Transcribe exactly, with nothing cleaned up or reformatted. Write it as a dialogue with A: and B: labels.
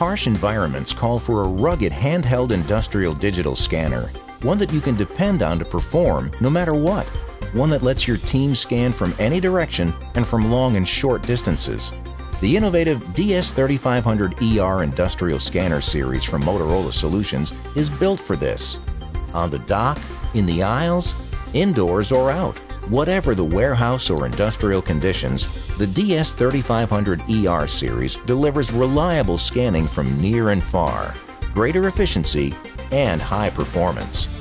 A: Harsh environments call for a rugged handheld industrial digital scanner, one that you can depend on to perform no matter what, one that lets your team scan from any direction and from long and short distances. The innovative D S thirty-five hundred E R Industrial Scanner series from Motorola Solutions is built for this. On the dock, in the aisles, indoors or out, whatever the warehouse or industrial conditions, the D S thirty-five hundred E R series delivers reliable scanning from near and far, greater efficiency, and high performance.